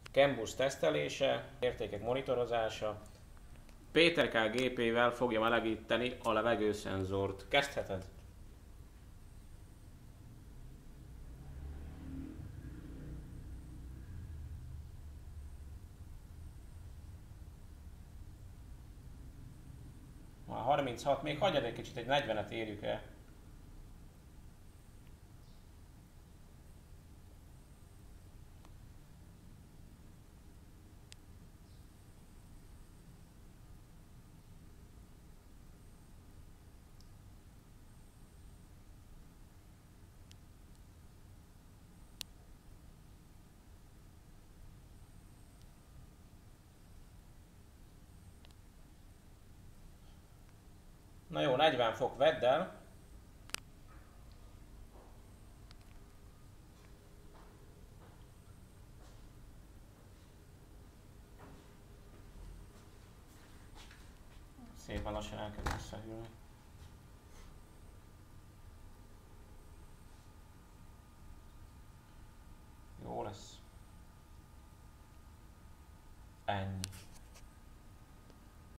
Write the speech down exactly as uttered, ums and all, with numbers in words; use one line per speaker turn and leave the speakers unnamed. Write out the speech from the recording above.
CAN bus tesztelése, értékek monitorozása. Péter K. gépével fogja melegíteni a levegőszenzort. Kezdheted. Már harminchat, még hagyjad egy kicsit, egy negyvenet érjük el. Na jó, negyven fok, vedd el. Szépen lassan elkezd visszahűlni. Jó lesz. Ennyi.